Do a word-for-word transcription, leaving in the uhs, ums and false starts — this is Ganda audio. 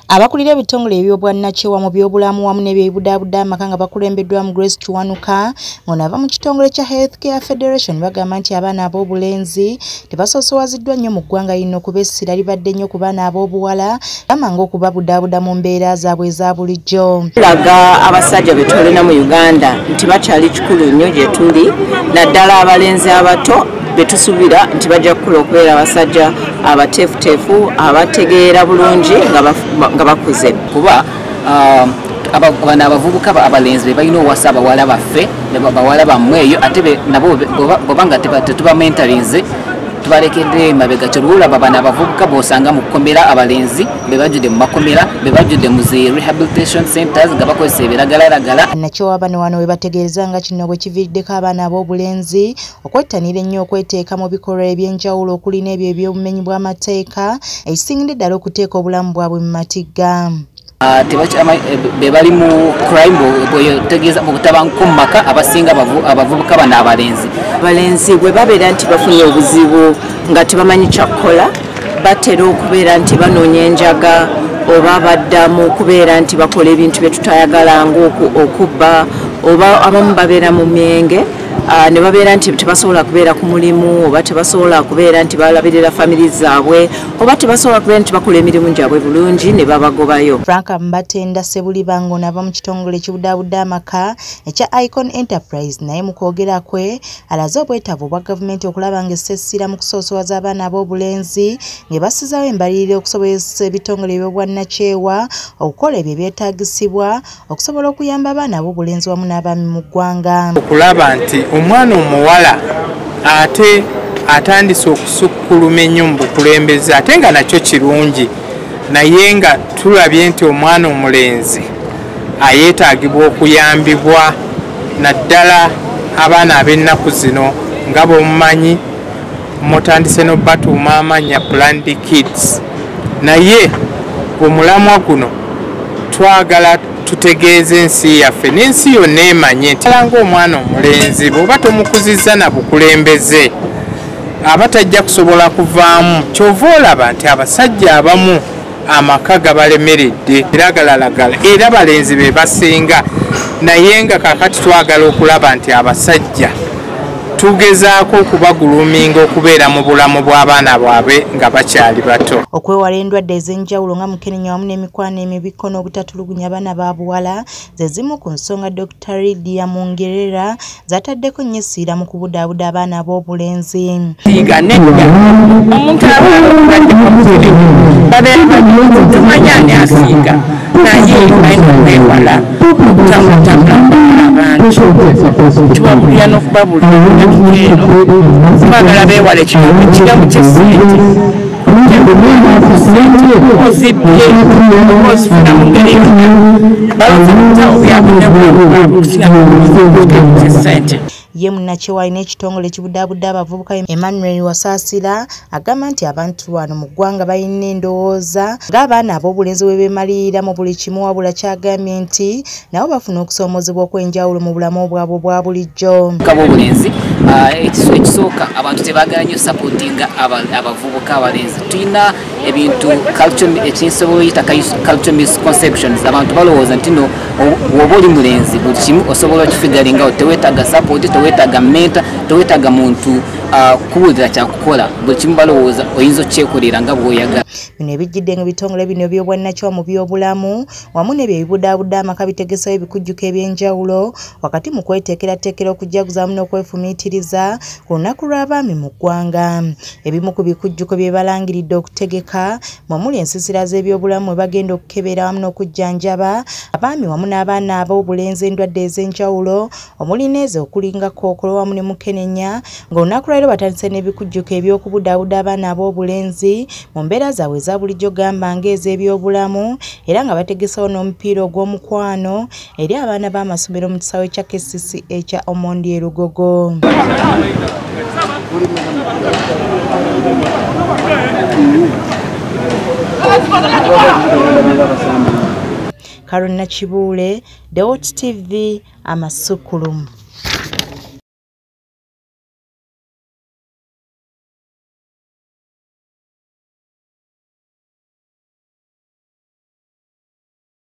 Abakulira ebitongole eby'obwannakyewa mu by'obulamu wamu n'eby'ebudaabuda amaka nga bakulembeddwamu Grace Kiwanuka ng'onava mu kitongole kya Healthcare Federation bagamba nti abaana ab'obulenzi tebasoosowaziddwa nnyo mu ggwanga lino kuba essira libadde nnyo ku baana ab'obuwala bamanga okuba budaabuda mu mbeera zaabwe eza bulijjo. Tulaga abasajja be tulina mu Uganda nti bakyali kikulu nnyo gye tuli naddala abalenzi abato betusubira nti bajja kukula okubeera abasajja abateefuteefu abategeera bulungi nga bakuze kuba abana abavubuka abalenzi balina owasa abawala baffe bawala bammwe eyo ate nabo bobanga tetuba mentalinze tubalekedde mabega kyolulaba abana abavubuka bosanga mu kukomera abalenzi bebajjude mu makomera bebajjude mu zi rehabilitation centers nga bakozesa ebiragalalagala. Nakyo abana wano we bategeeza nga kino bwe kiviiriddeko abaana ab'obulenzi okwettanira ennyo okweteeka mu bikolwa eby'enjawulo okuli n'ebyo eby'obumenyi bw'amateeka ekisingidde ddala okuteeka obulamu bwabwe mu matigga. Bebali mu crime bwetegeeza obutabanguko mu maka abasinga abavubuka bano abalenzi abalenzi bwe babeera nti bafunye obuzibu nga tebamanyi kyakukola batera okubeera nti banoonya enjaga oba baddamu okubeera nti bakola ebintu bye tutayagala ng'okubba oba abamu babeera mu myenge ne babeera nti tebasobola kubeera ku mulimu oba tebasobola kubeera nti balabirira family zaabwe oba tebasobola kubeera nti bakola emirimu gyabwe bulungi ne babagobayo. Frank Mbatenda Sebulibanga ng'onava mu kitongole ekibudaabuda amaka ekya Icon Enterprise naye mu kwogera kwe alaze obwetaavu obwa gavumenti okulaba ng'essira mu kusoosowaza abaana ab'obulenzi ng'ebasizaawo embalirira okusobozesa ebitongole eby'obwannakyewa okukola ebyo ebyetaagisibwa okusobola okuyamba abaana ab'obulenzi wamu n'abaami mu ggwanga. Okulaba nti omwana omuwala ate atandise okusukkuluma ennyo mu bukulembeze ate nga nakyo kirungi naye nga tulabye nti omwana omulenzi ayeetaagibwa okuyambibwa naddala abaana ab'ennaku zino nga bw'omumanyi mutandise n'obatuuma amannya Planned Kids naye omulamwa guno twagala tutegeeze ensi yaffe n'ensi yonna emanye nti ng'omwana omulenzi bw'oba tomukuzizza na bukulembeze aba tajja kusobola kuvaamu kyova olaba nti abasajja abamu amaka gabalemeredde biragalalagala era balenzi be basinga naye nga kakati twagala okulaba nti abasajja tugezaako okubaguluminga okubeera mu bulamu bw'abaana bwabwe nga bakyali bato. Okwewala endwadde ez'enjawulo nga mukenenya wamu n'emikwano emibiko n'obutatulugunya abaana ba buwala ze zimu ku nsonga Doctor Lydia Mungerera zataddeko nnyo essira mu kubudaabuda abaana ab'obulenzi. Omuntu tumanyani asiiga naye ayina okwewala okutambulatambula abantu tubabulira n'okubabulira eno twagala beewale ekigambo ekiramu ky'essente ozibye ozifuna mu ngeri baloza mutawo byabunebwabukusinamuky'essente. Ye munnakyewa alina ekitongole ekibudaabuda abavubuka Emmanuel Wasaasira agamba nti abantu wano mu ggwanga balina endowooza ng'abaana ab'obulenzi bwe beemalirira mu buli kimu wabula kyagambye nti nabo bafuna okusoomozebwa okw'enjawulo mu bulamu bwabwe bwa bulijjo. Ab'obulenzi ekisooka abantu tebaagala nnyo supportinga abavubuka abalenzi. Tulina ebintu ekinsobola oyita cultural misconceptions abantu balowooza nti no woba oli mulenzi buli kimu osobola okifigalingawo teweetaaga support teweetaaga menta teweetaaga muntu kubuulira kyakukola buli kimu balowooza oyinza okyekolera nga bw'oyagala. Bino ebijjidde nga ebitongole bino eby'obwannakyewa mu by'obulamu wamu n'ebyo ebibudaabuda amaka bitegesayo ebikujjuko eby'enjawulo wakati mu kweteekerateekera okujjaguza wamu n'okwefumiitiriza ku lunaku lw'abaami mu ggwanga. Ebimu ku bikujjuko bye balangiridde okutegeka mwamuli ensiisira z'ebyobulamu we bagenda okukebera wamu n'okujjanjaba abaami wamu n'abaana ab'obulenzi endwadde ez'enjawulo omuli n'ezo okulinga kookolo wamu ne mukenenya ng'olunaku lwaleero batandise n'ebikujjuko eby'okubudaabuda abaana ab'obulenzi mu mbeera zaabwe eza bulijjo gamba ng'ez'ebyobulamu era nga bategesawo n'omupiira ogw'omukwano eri abaana b'amasomero mu kisaawe kya K C C A kya Omondi e Lugogo. Karuna Kibuule, Dewot T V, Amasukulumu.